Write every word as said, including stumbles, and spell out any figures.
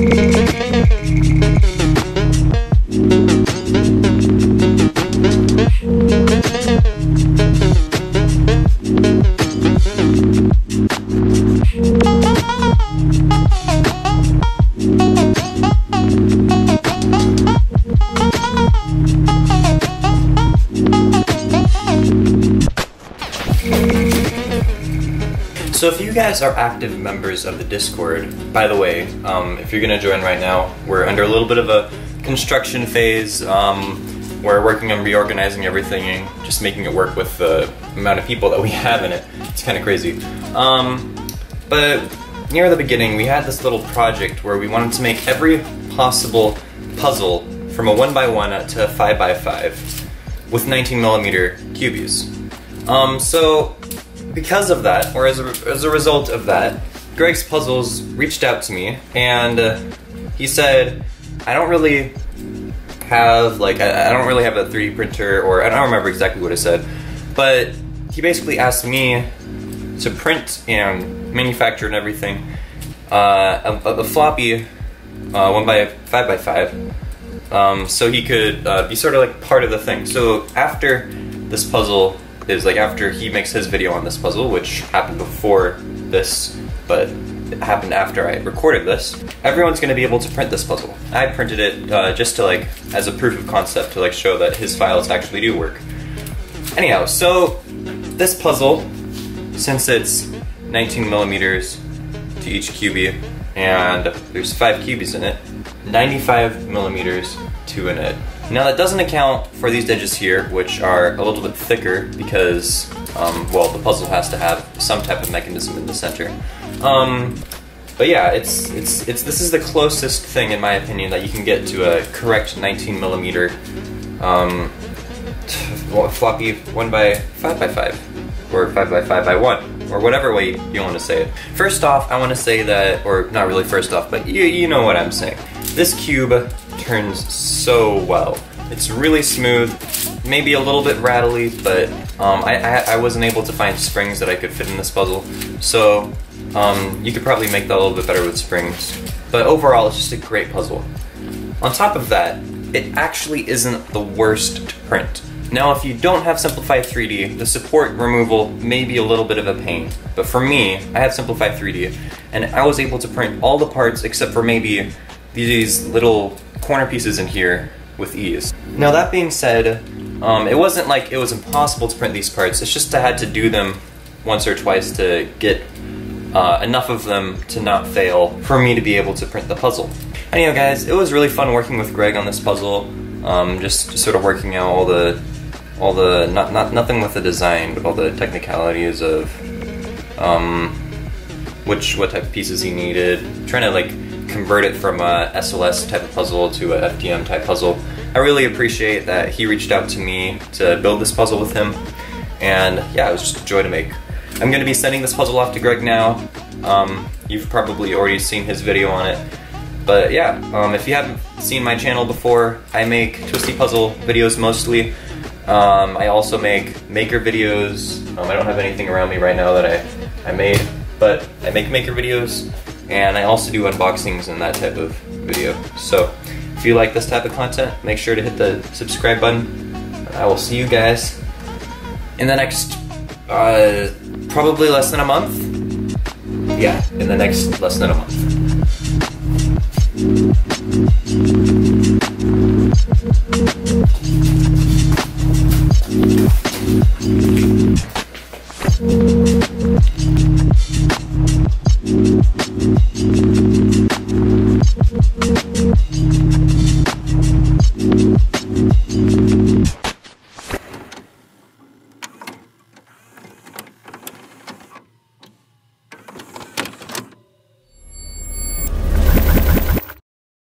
So if you guys are active members of the Discord, by the way, um, if you're gonna join right now, we're under a little bit of a construction phase. Um, we're working on reorganizing everything and just making it work with the amount of people that we have in it. It's kind of crazy. Um, but near the beginning, we had this little project where we wanted to make every possible puzzle from a one by one to a five by five with nineteen millimeter cubies. Um, so because of that, or as a, as a result of that, Greg's Puzzles reached out to me and uh, he said, I don't really have, like, I, I don't really have a three D printer, or I don't remember exactly what he said, but he basically asked me to print and manufacture and everything uh, a, a floppy uh, one by five by five, um, so he could uh, be sort of like part of the thing. So after this puzzle is like after he makes his video on this puzzle, which happened before this, but it happened after I recorded this, everyone's gonna be able to print this puzzle. I printed it uh, just to like, as a proof of concept to like show that his files actually do work. Anyhow, so this puzzle, since it's nineteen millimeters to each cubie, and there's five cubies in it, ninety-five millimeters to an edge. Now that doesn't account for these edges here, which are a little bit thicker because, um, well, the puzzle has to have some type of mechanism in the center. Um, but yeah, it's it's it's this is the closest thing, in my opinion, that you can get to a correct nineteen millimeter um, floppy one by five by five, or five by five by one, or whatever way you want to say it. First off, I want to say that, or not really first off, but you you know what I'm saying. This cube turns so well. It's really smooth, maybe a little bit rattly, but um, I, I, I wasn't able to find springs that I could fit in this puzzle, so um, you could probably make that a little bit better with springs. But overall, it's just a great puzzle. On top of that, it actually isn't the worst to print. Now, if you don't have Simplify three D, the support removal may be a little bit of a pain, but for me, I have Simplify three D, and I was able to print all the parts except for maybe these little corner pieces in here with ease. Now that being said, um, it wasn't like it was impossible to print these parts, it's just I had to do them once or twice to get uh, enough of them to not fail for me to be able to print the puzzle. Anyhow guys, it was really fun working with Greg on this puzzle, um, just, just sort of working out all the, all the, not, not nothing with the design, but all the technicalities of um, which, what type of pieces he needed, trying to like convert it from a S L S type of puzzle to a F D M type puzzle. I really appreciate that he reached out to me to build this puzzle with him, and yeah, it was just a joy to make. I'm going to be sending this puzzle off to Greg now. Um, you've probably already seen his video on it, but yeah, um, if you haven't seen my channel before, I make twisty puzzle videos mostly. Um, I also make maker videos. Um, I don't have anything around me right now that I, I made, but I make maker videos. And I also do unboxings and that type of video. So if you like this type of content, make sure to hit the subscribe button. I will see you guys in the next, uh, probably less than a month. Yeah, in the next less than a month.